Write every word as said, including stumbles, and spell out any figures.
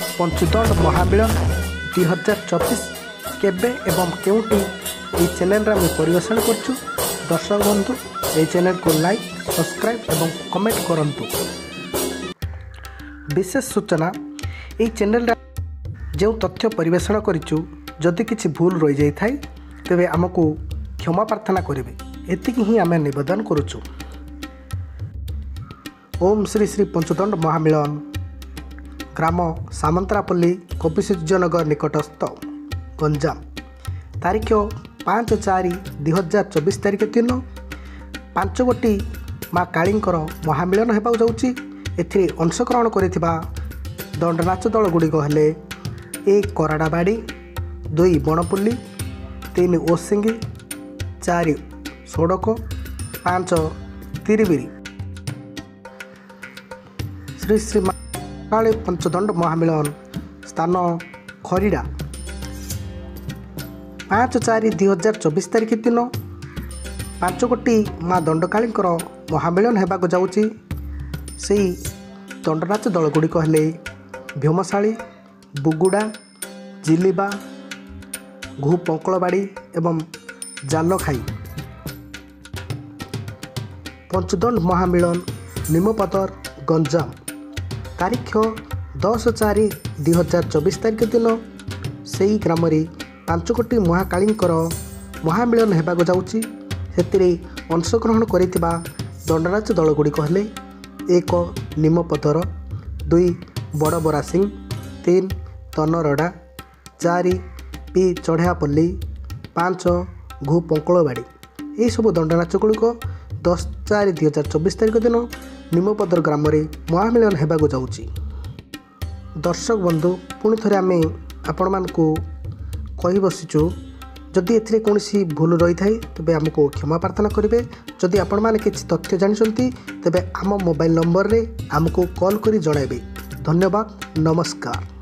पंचुदंड महामिलन दुई हजार चौबीस केबे एवं केउटी ये चैनल आम परिवेषण करछु। दर्शक बंधु ये चैनल को लाइक सब्सक्राइब एवं कमेंट करंतु। विशेष सूचना ये चैनल जो तथ्य परिवेषण करिछु जदि किछि भूल रही जाई थाई तेबे आमको क्षमा प्रार्थना करेंगे, एतिक ही आम निवेदन करुचु। ओम श्री श्री पंचुदंड महामिलन ग्राम सामंतरापल्ली कपिसूर्यनगर निकटस्थ गंजाम तारीख पाँच चार दुई हजार चौबीस तारीख दिन पांच गोटी माँ कालींकर महामिलन होगा जाऊँगी। एथिरे अंशग्रहण करिथिबा दंडनाच दल गुड़िक हेले एक कराड़ाबाड़ी, दुई बणपुल्ली, तीन ओसिंगी, चार सोड़क, पाँच तिरिबिरी। श्री श्री काली पंचदंड महामिलन स्थान खरीड़ा पाँच चार दुई हजार चौबीस तारीख दिन पांच गोटी माँ दंडकालींकर महामिलन होगा जाऊँगी। से दंडनाच दल गुड़िक हेले भीमशाली, बुगुड़ा, जिलिबा, घु पंकलबाड़ी एवं जालखाई। पंचुदंड महामिलन निमपदर गंजाम तारीख दस चार दुई हजार चौबीस तारीख दिन से ग्राम पांच कोटी महाकालींकर महामिलन होगा जाऊँगी। से अंशग्रहण करिथिबा दंडनाच दल गुड़िक हेले एक निमपदर, दुई बड़ बरासिंग, तीन तनरड़ा, चार पी चढ़ियापल्ली, पाँच घु पंकलबाड़ी। यही सब दंडनाच गुड़िक दस चार दुई हजार चौबीस तारीख दिन निमपदर ग्राम महामिलन होगा जाऊँगी। दर्शक बंधु पुणी थे आम आपण मानकु कही बसीचु, जदि एथिरे कौनसी भूल रही थाए तेबे आमको क्षमा प्रार्थना करेंगे। जदि आपण माने किछि तथ्य जानिछंती तेबे आम मोबाइल नंबर रे आमको कॉल करी जणाइबे। धन्यवाद, नमस्कार।